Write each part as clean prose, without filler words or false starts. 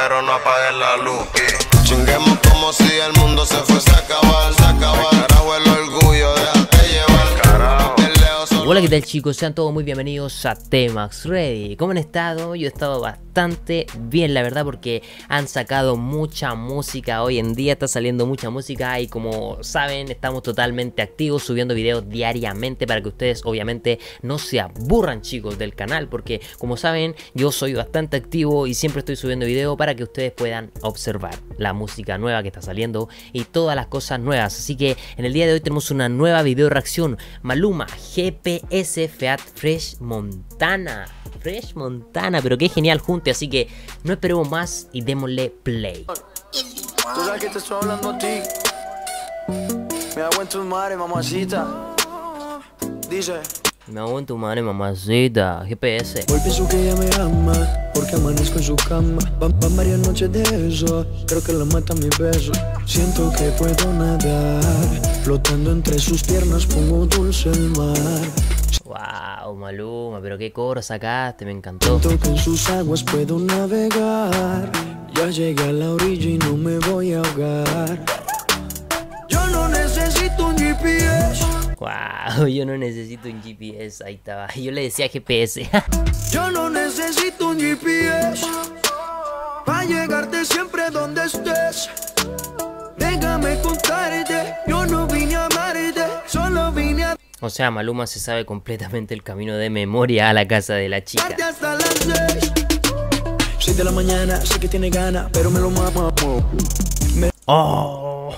pero no apagues la luz. Chinguemos como si el mundo se fuese a acabar, Carajo el orgullo, déjate llevar, carajo. Hola, ¿qué tal, chicos? Sean todos muy bienvenidos a T-Max Ready. ¿Cómo han estado? Yo he estado bastante bien, la verdad, porque han sacado mucha música. Hoy en día está saliendo mucha música y, como saben, estamos totalmente activos subiendo videos diariamente para que ustedes obviamente no se aburran, chicos, del canal, porque como saben yo soy bastante activo y siempre estoy subiendo videos para que ustedes puedan observar la música nueva que está saliendo y todas las cosas nuevas. Así que en el día de hoy tenemos una nueva video reacción: Maluma, GPS Feat. Fresh Montana, pero qué genial junte, así que no esperemos más y démosle play. Tú sabes que te estoy hablando a ti. Me hago en tu madre, mamacita. Dice: me hago en tu madre, mamacita. GPS. hoy pienso que ella me ama, porque amanezco en su cama. Van varias noches de eso, creo que la mata mi beso. Siento que puedo nadar, flotando entre sus piernas pongo dulce el mar. Wow, Maluma, pero qué coro sacaste, me encantó. Siento que en sus aguas puedo navegar. Ya llegué a la orilla y no me voy a ahogar. Yo no necesito un GPS. Wow, yo no necesito un GPS, ahí estaba. Yo le decía GPS. Yo no necesito un GPS para llegarte siempre donde estés. Déjame contarte, yo no vine a amarte, solo vine a... O sea, Maluma se sabe completamente el camino de memoria a la casa de la chica. Hasta las 6 de la mañana, sé que tiene ganas, pero me lo mamo. Oh,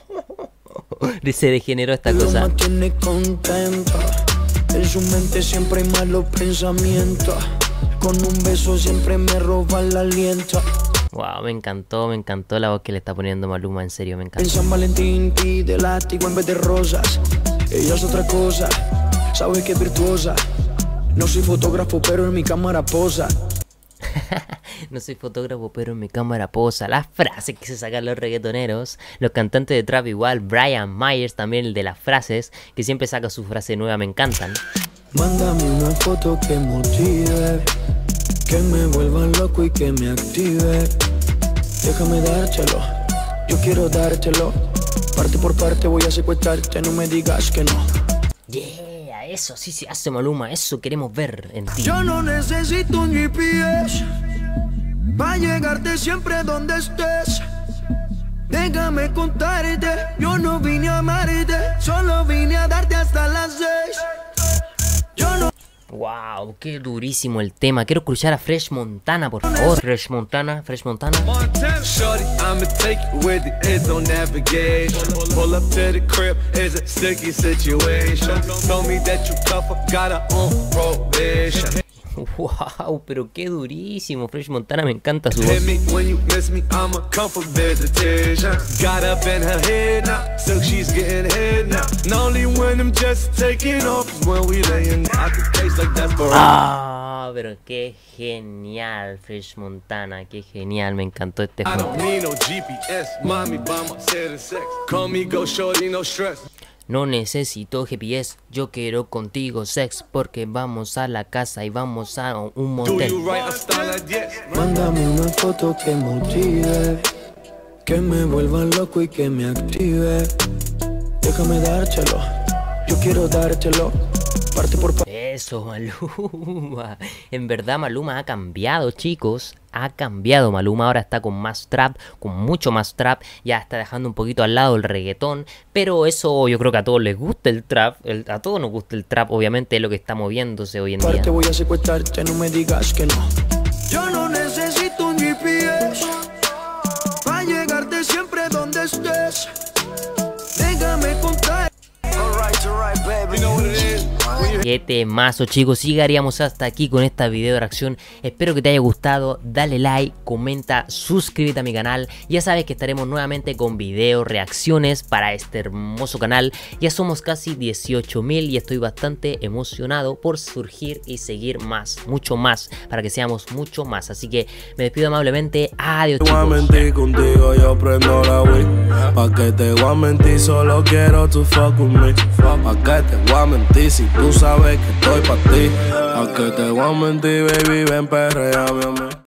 se degeneró esta cosa. Me mantiene contento. En su mente siempre hay malos pensamientos. Con un beso siempre me roba el aliento. Wow, me encantó la voz que le está poniendo Maluma, en serio, me encantó. En San Valentín pide látigo en vez de rosas. Ella es otra cosa, sabe que es virtuosa. No soy fotógrafo, pero en mi cámara posa. No soy fotógrafo, pero en mi cámara posa. Las frases que se sacan los reggaetoneros, los cantantes de trap igual, Brian Myers también, el de las frases, que siempre saca su frase nueva, me encantan. Mándame una foto que motive, que me vuelva loco y que me active. Déjame dártelo, yo quiero dártelo. Parte por parte voy a secuestrarte, no me digas que no. Yeah, eso sí se hace, Maluma, eso queremos ver en ti. Yo no necesito un GPS para llegarte siempre donde estés. Déjame contarte, yo no vine a amarte, solo vine a darte hasta las 6. Yo no... Wow, qué durísimo el tema. Quiero escuchar a Fresh Montana, por favor. Fresh Montana. Shorty, I'ma take you with it, it's on navigation. Pull up to the crib, it's a sticky situation. Told me that you tough, got her on probation. Wow, pero qué durísimo. Fresh Montana, me encanta su voz. Hit me when you miss me, I'ma come for visitation. Got up in her head now, so she's getting head now. And only when I'm just taking off is when we laying. I can taste like that's for Ah, pero qué genial, Fresh Montana, qué genial, me encantó este I juego. don't need no GPS, mommy by my set of sex. Call me go shorty, no stress. No necesito GPS, yo quiero contigo sex, porque vamos a la casa y vamos a un Do motel. you right, I style like yes. Mándame una foto que motive, que me vuelva loco y que me active. Déjame dártelo, yo quiero dártelo. Parte por parte. Eso, Maluma. En verdad Maluma ha cambiado, chicos. Ha cambiado Maluma, ahora está con más trap, con mucho más trap. Ya está dejando un poquito al lado el reggaetón. Pero eso yo creo que a todos les gusta el trap. A todos nos gusta el trap, obviamente es lo que está moviéndose hoy en día. Parte voy a secuestrarte, no me digas que no. Yo no necesito un GPS para llegarte siempre donde estés. Déjame contar. Alright, baby. You know what it is? Qué temazo, chicos. Llegaríamos hasta aquí con esta video de reacción. Espero que te haya gustado. Dale like, comenta, suscríbete a mi canal. Ya sabes que estaremos nuevamente con videos, reacciones para este hermoso canal. Ya somos casi 18.000 y estoy bastante emocionado por surgir y seguir más, mucho más, para que seamos mucho más. Así que me despido amablemente. Adiós, Voy a chicos. mentir contigo, yo prendo la Wii. Pa' que te voy a mentir, solo quiero tu fuck with me. Pa' que te voy a mentir si tú sabes que estoy pa' ti. Pa' que te voy a mentir, baby, ven perrea, mi amor.